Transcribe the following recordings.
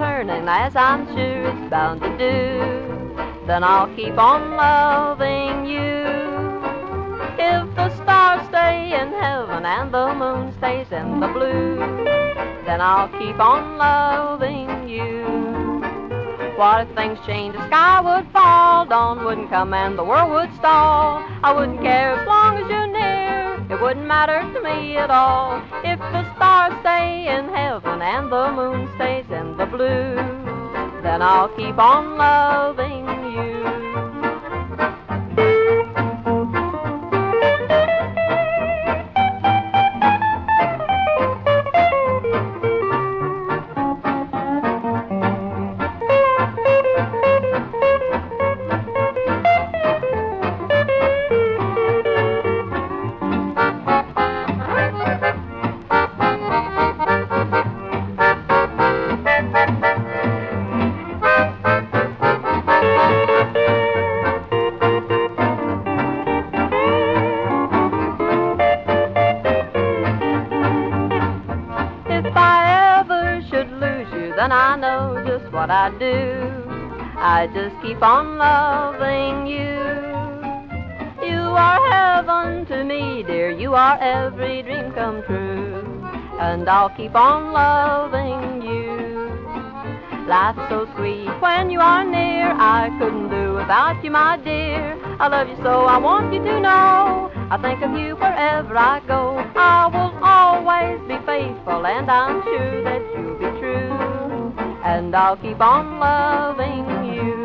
turning, as I'm sure it's bound to do, then I'll keep on loving you. If the stars stay in heaven and the moon stays in the blue, then I'll keep on loving you. What if things change, the sky would fall, dawn wouldn't come and the world would stall? I wouldn't care as long as you're near, it wouldn't matter to me at all. If the stars stay in heaven and the moon stays in the blue, then I'll keep on loving you. Then I know just what I do. I just keep on loving you. You are heaven to me, dear. You are every dream come true. And I'll keep on loving you. Life's so sweet when you are near. I couldn't do without you, my dear. I love you so, I want you to know. I think of you wherever I go. I will always be faithful, and I'm sure that you'll be true. And I'll keep on loving you.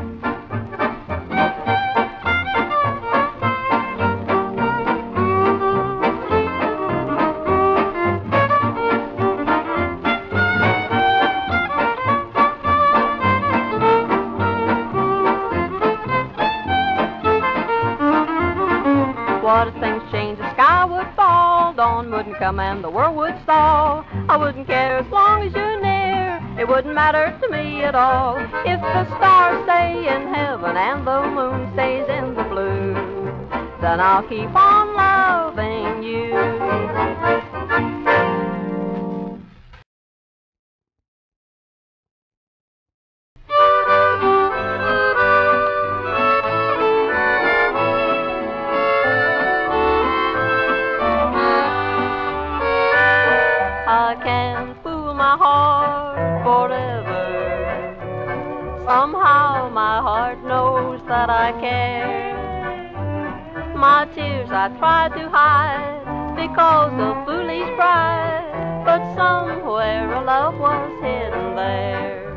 What if things change, the sky would fall, dawn wouldn't come and the world would stall? I wouldn't care as long as you're near, it wouldn't matter to me at all. If the stars stay in heaven and the moon stays in the blue, then I'll keep on loving you. I can't fool my heart forever. Somehow my heart knows that I care. My tears I tried to hide because of foolish pride, but somewhere a love was hidden there.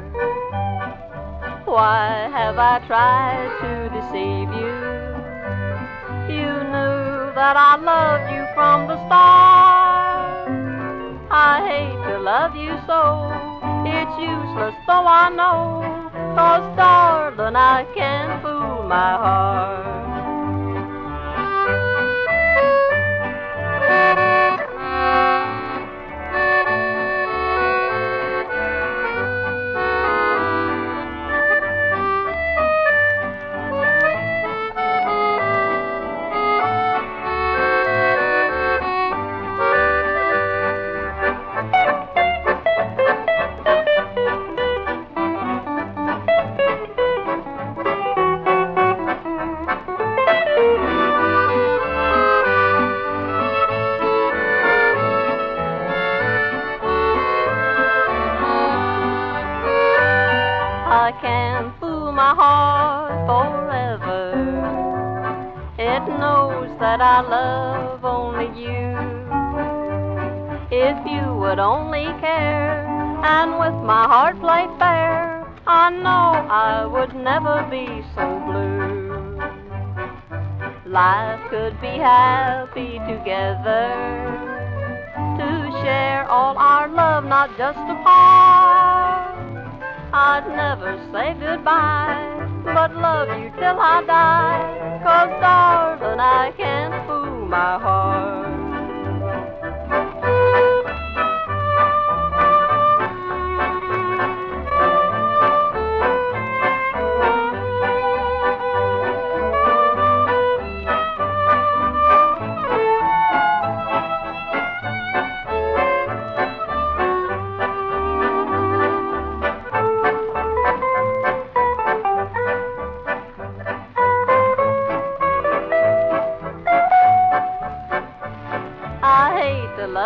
Why have I tried to deceive you? You knew that I loved you from the start. I hate to love you so, it's useless though I know, 'cause darling, I can't fool my heart. I can't fool my heart forever. It knows that I love only you. If you would only care and with my heart play fair, I know I would never be so blue. Life could be happy together, to share all our love, not just apart. I'd never say goodbye, but love you till I die, 'cause darling, I can't fool my heart.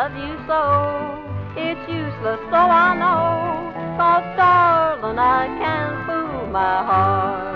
love you so. It's useless, so I know, 'cause darling, I can't fool my heart.